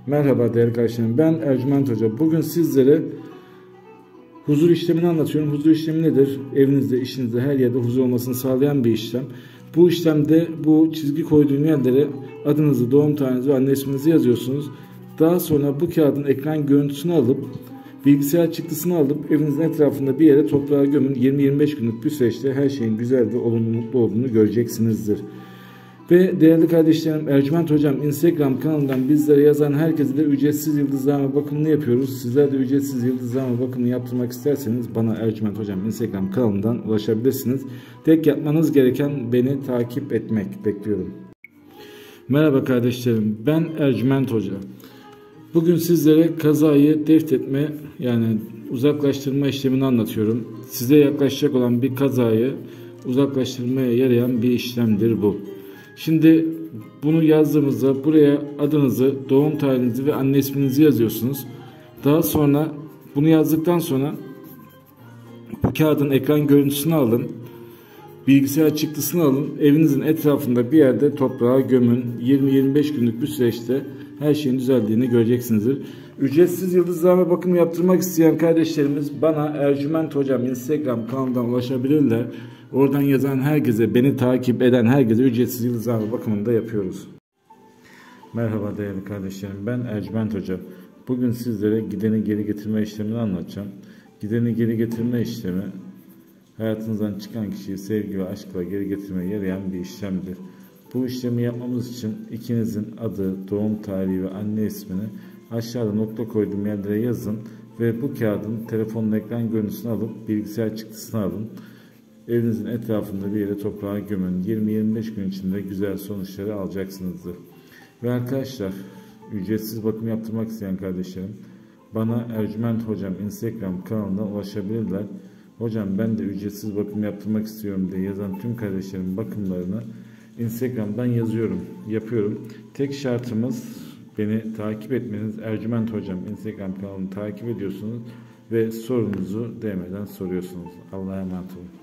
Merhaba değerli kardeşlerim, ben Ercüment Hoca. Bugün sizlere huzur işlemini anlatıyorum. Huzur işlemi nedir? Evinizde, işinizde, her yerde huzur olmasını sağlayan bir işlem. Bu işlemde bu çizgi koyduğum yerlere adınızı, doğum tarihinizi ve anne isminizi yazıyorsunuz. Daha sonra bu kağıdın ekran görüntüsünü alıp bilgisayar çıktısını alıp evinizin etrafında bir yere toprağa gömün. 20-25 günlük bir süreçte her şeyin güzel ve olumlu, mutlu olduğunu göreceksinizdir. Ve değerli kardeşlerim, Ercüment Hocam Instagram kanalından bizlere yazan herkese de ücretsiz yıldızlama bakımını yapıyoruz. Sizler de ücretsiz yıldızlama bakımını yaptırmak isterseniz bana Ercüment Hocam Instagram kanalından ulaşabilirsiniz. Tek yapmanız gereken beni takip etmek. Bekliyorum. Merhaba kardeşlerim, ben Ercüment Hoca. Bugün sizlere kazayı defnetme, yani uzaklaştırma işlemini anlatıyorum. Size yaklaşacak olan bir kazayı uzaklaştırmaya yarayan bir işlemdir bu. Şimdi bunu yazdığımızda buraya adınızı, doğum tarihinizi ve anne isminizi yazıyorsunuz. Daha sonra bunu yazdıktan sonra bu kağıdın ekran görüntüsünü alın. Bilgisayar çıktısını alın. Evinizin etrafında bir yerde toprağa gömün. 20-25 günlük bir süreçte her şeyin düzeldiğini göreceksinizdir. Ücretsiz yıldızlama bakımı yaptırmak isteyen kardeşlerimiz bana Ercüment Hocam Instagram kanalından ulaşabilirler. Oradan yazan herkese, beni takip eden herkese ücretsiz yıldızlama bakımını da yapıyoruz. Merhaba değerli kardeşlerim, ben Ercüment Hoca. Bugün sizlere gideni geri getirme işlemini anlatacağım. Gideni geri getirme işlemi, hayatınızdan çıkan kişiyi sevgi ve aşkla geri getirmeye yarayan bir işlemdir. Bu işlemi yapmamız için ikinizin adı, doğum tarihi ve anne ismini aşağıda nokta koyduğum yerlere yazın ve bu kağıdın telefonun ekran görüntüsünü alıp bilgisayar çıktısını alın. Evinizin etrafında bir yere toprağa gömün. 20-25 gün içinde güzel sonuçları alacaksınızdır. Ve arkadaşlar, ücretsiz bakım yaptırmak isteyen kardeşlerim bana Ercüment Hocam Instagram kanalından ulaşabilirler. Hocam ben de ücretsiz bakım yaptırmak istiyorum diye yazan tüm kardeşlerim bakımlarını Instagram'dan yapıyorum. Tek şartımız beni takip etmeniz. Ercüment Hocam Instagram kanalını takip ediyorsunuz ve sorunuzu DM'den soruyorsunuz. Allah'a emanet olun.